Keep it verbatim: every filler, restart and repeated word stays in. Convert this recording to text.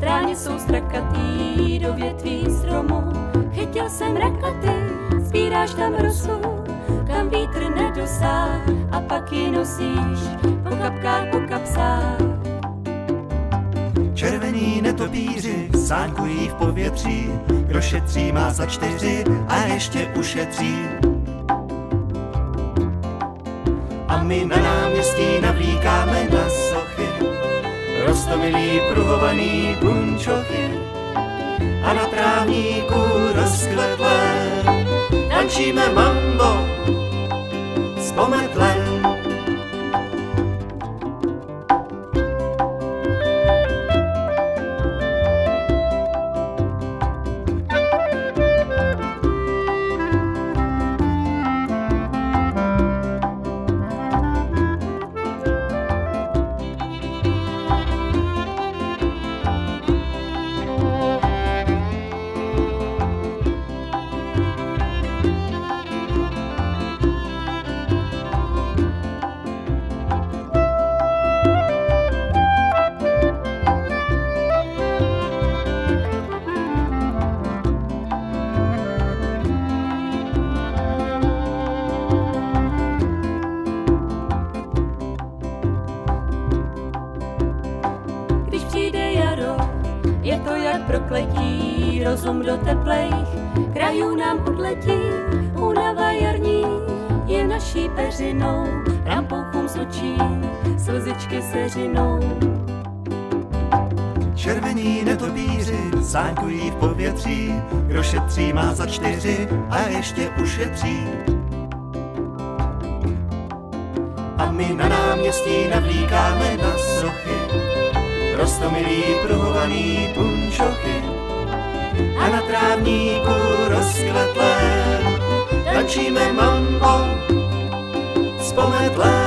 Tráně jsou strakatý do větví stromu. Chytil jsem rakoty, sbíráš tam rosu, kam vítr nedosáh, a pak ji nosíš po kapkách, po kapsách. Červení netopíři sánkují v povětří, kdo šetří má za čtyři a ještě ušetří. A my na náměstí navlíkáme na sochy roztomilý pruhovaný punčochy a na trávníku rozkvetlé tančíme mambo s pometlem. Je to jak prokletí, rozum do teplejch krajů nám odletí. Únava jarní je naší peřinou, rampouchům z očí slzičky se řinou. Červení netopíři sánkují v povětří, kdo šetří má za čtyři a ještě ušetří. A my na náměstí navlíkáme na sochy roztomilý pruhovaný punčochy a na trávníku rozkvetlé tančíme mambo s pometlem.